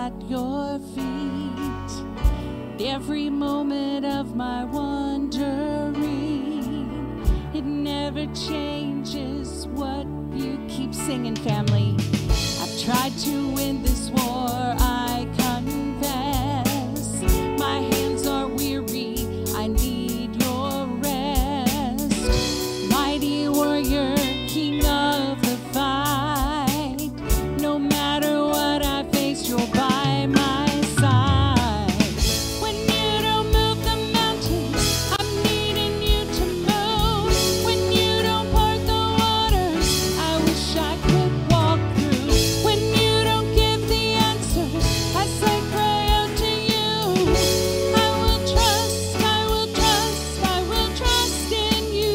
at your feet. Every moment of my wandering, it never changes what you keep singing, family. I've tried to win this war, I confess. My hands are weary, I need your rest. Mighty warrior, king of the fight, no matter what I face, you're by my side. When you don't move the mountains, I'm needing you to move. When you don't part the waters, I wish I could walk through. When you don't give the answers, as I cry out to you, I will trust, I will trust, I will trust in you.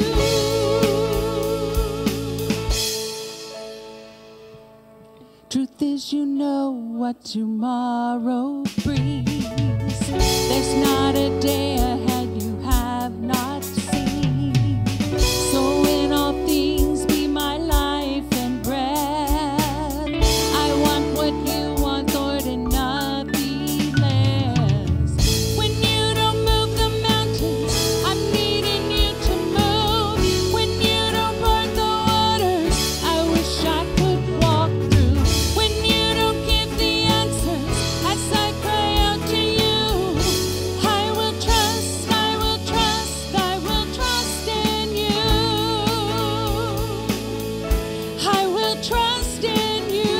Truth is, you know what tomorrow brings. There's not a day ahead you have not seen. So in all things, be my life and breath. I want what you want, Lord, and nothing less. When you don't move the mountains, I'm needing you to move. When you don't part the waters, I wish I could walk through. When you don't give the answers, as I cry out to you, I will trust, I will trust, I will trust in you. I will trust in you.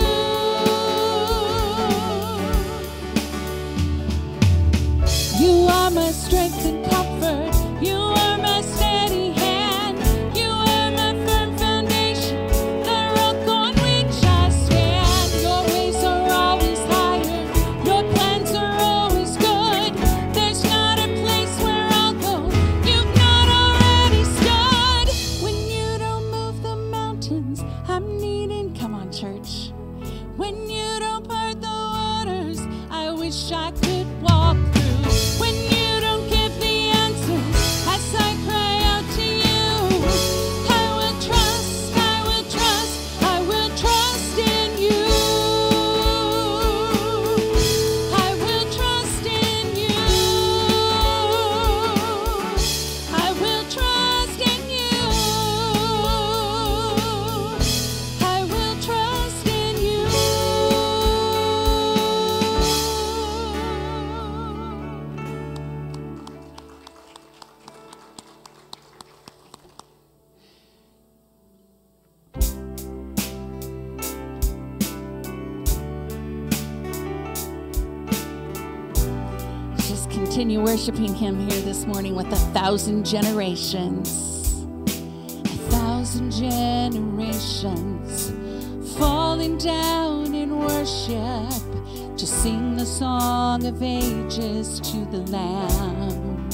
You are my strength and comfort. You are my steady hand. You are my firm foundation, the rock on which I stand. Your ways are always higher. Your plans are always good. There's not a place where I'll go you've not already stood. When you don't move the mountains, I'm needing, come on, church. When you don't part the waters, I wish I could walk through. When you don't give the answers, as I cry out to you, I will trust, I will trust, I will trust in you. I will trust in you. I will trust in you. I will trust in you. Just continue worshiping him here this morning with 1,000 generations. 1,000 generations falling down in worship to sing the song of ages to the Lamb.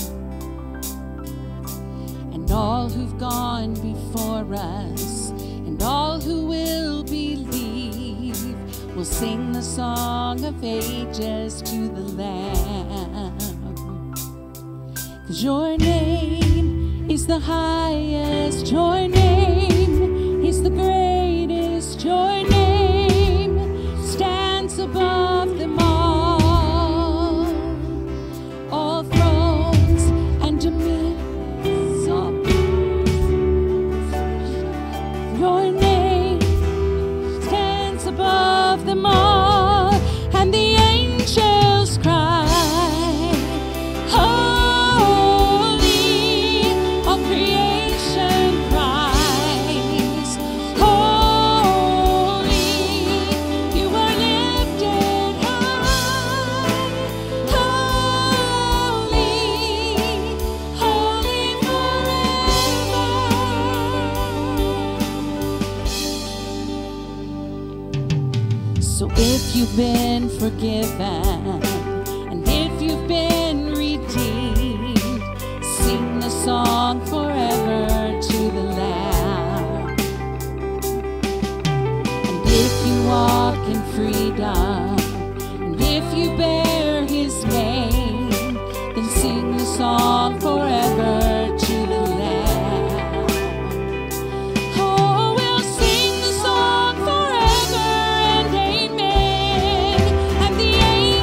And all who've gone before us and all who will believe will sing the song of ages to the Lamb. 'Cause your name is the highest, your name is the greatest, your name stands above them all thrones and dominions. Your name stands above them all, and the angels cry, holy, all creation cries, holy, you are lifted high, holy, holy forever. So if you've been forgiven and if you've been redeemed, sing the song forever to the Lamb. And if you walk in freedom and if you bear his name, then sing the song forever to the Lamb. Oh, we'll sing the song forever and amen. And the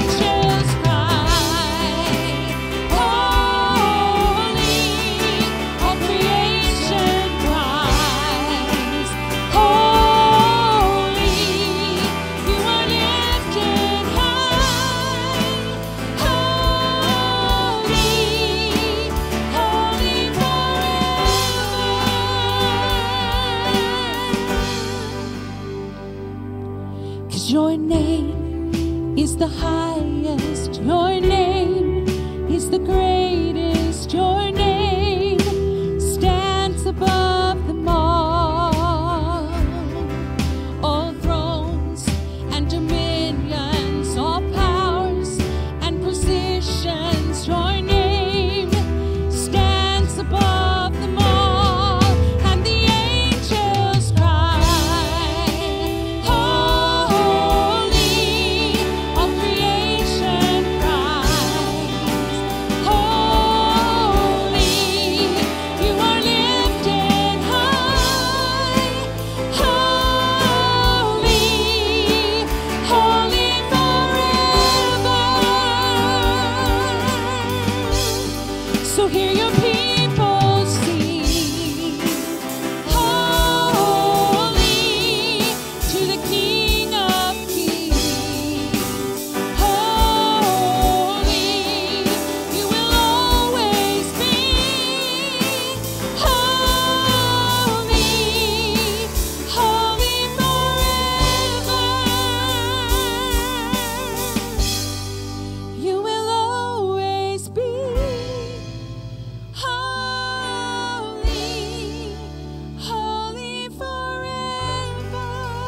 is the highest. Your name is the greatest. Your name stands above them all. All thrones and dominions, all powers and positions, your name stands above them all. And the angels cry, holy. All creation cries, holy. You are lifted high, holy, holy forever. So hear your people sing, holy to the King of Kings. Holy, you will always be. Holy, holy forever. You will always be. Holy, holy forever.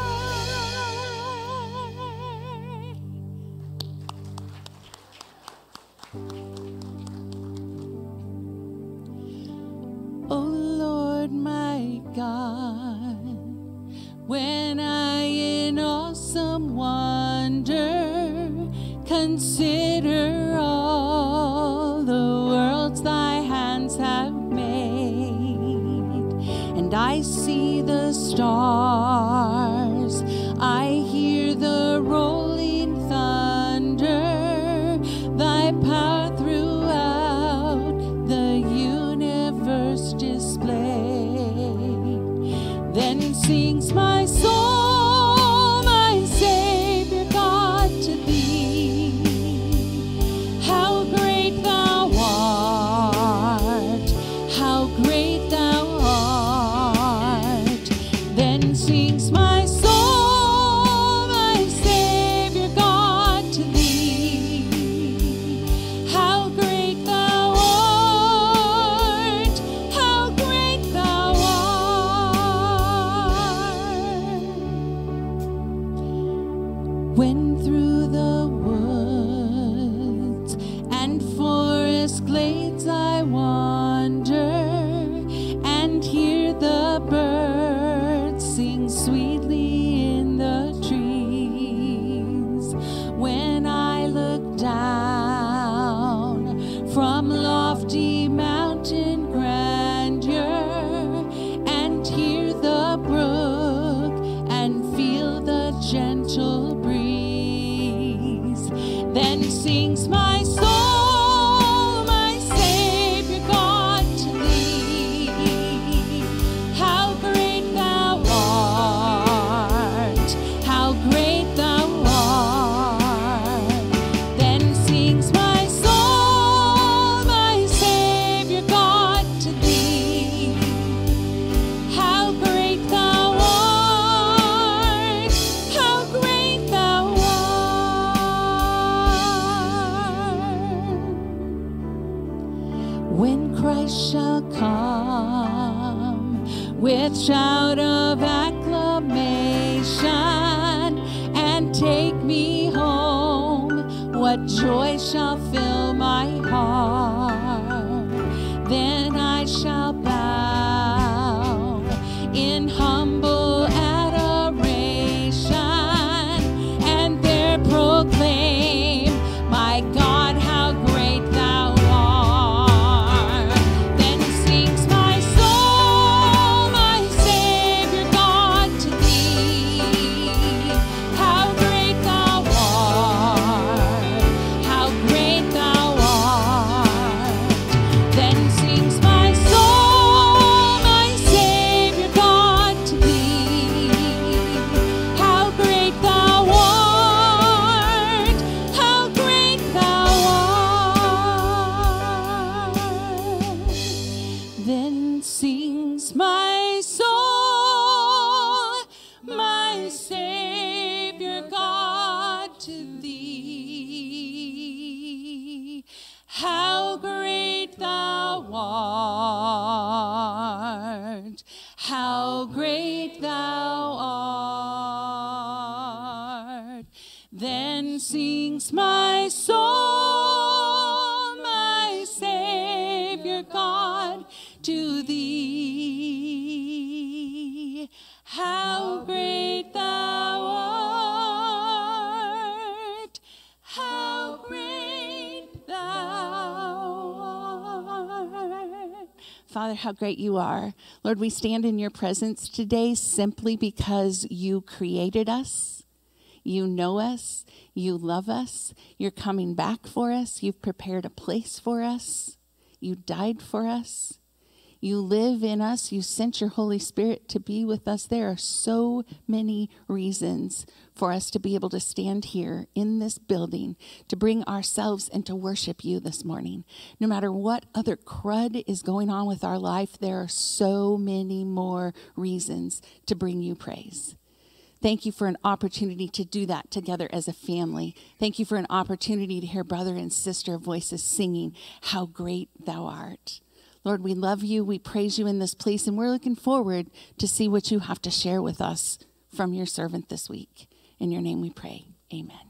Oh Lord my God, when I in awesome wonder consider all the worlds thy hands have made, and I see the stars, I hear the rolling thunder, thy power throughout the universe displayed. Then sings my soul, my Savior God, to thee. How great thou art, how great thou art. Then sings my soul, my Savior God, to thee. How great thou art, how great thou art. When through the woods and forest glades I wander and hear the birds sing sweetly in the trees, when I look down from lofty mountain grandeur and hear the brook and feel the gentle breeze, then sings my soul, my Savior God, to thee. How great thou art, how great thou art. Then sings my soul, my Savior God, to thee. How great thou art, how great thou art. When Christ shall come with shout of acclamation and take me home, what joy shall fill my heart. Then I shall bow in humble adoration and there proclaim, my God, how great thou art. Then sings my soul, my Savior God, to thee. How great thou art, how great thou how great thou art, how great thou art. Then sings my soul, my Savior God, to thee. How great thou art, how great thou art. Father, how great you are. Lord, we stand in your presence today simply because you created us. You know us. You love us. You're coming back for us. You've prepared a place for us. You died for us. You live in us. You sent your Holy Spirit to be with us. There are so many reasons for us to be able to stand here in this building, to bring ourselves and to worship you this morning. No matter what other crud is going on with our life, there are so many more reasons to bring you praise. Thank you for an opportunity to do that together as a family. Thank you for an opportunity to hear brother and sister voices singing, how great thou art. Lord, we love you. We praise you in this place, and we're looking forward to see what you have to share with us from your servant this week. In your name we pray. Amen.